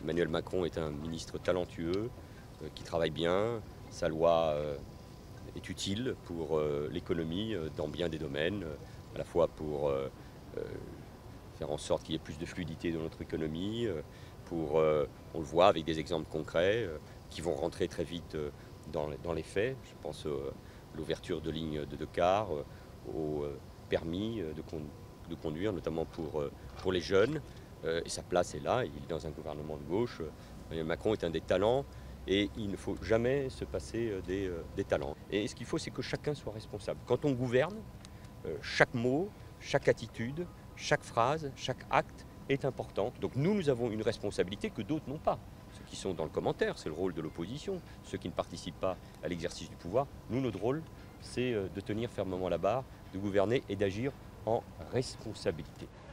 Emmanuel Macron est un ministre talentueux qui travaille bien. Sa loi est utile pour l'économie dans bien des domaines, à la fois pour faire en sorte qu'il y ait plus de fluidité dans notre économie, on le voit avec des exemples concrets qui vont rentrer très vite dans les faits. Je pense à l'ouverture de lignes de cars, au permis de conduire, notamment pour les jeunes. Et sa place est là, il est dans un gouvernement de gauche. Emmanuel Macron est un des talents et il ne faut jamais se passer des talents. Et ce qu'il faut, c'est que chacun soit responsable. Quand on gouverne, chaque mot, chaque attitude, chaque phrase, chaque acte est important. Donc nous avons une responsabilité que d'autres n'ont pas. Ceux qui sont dans le commentaire, c'est le rôle de l'opposition. Ceux qui ne participent pas à l'exercice du pouvoir, notre rôle, c'est de tenir fermement la barre, de gouverner et d'agir en responsabilité.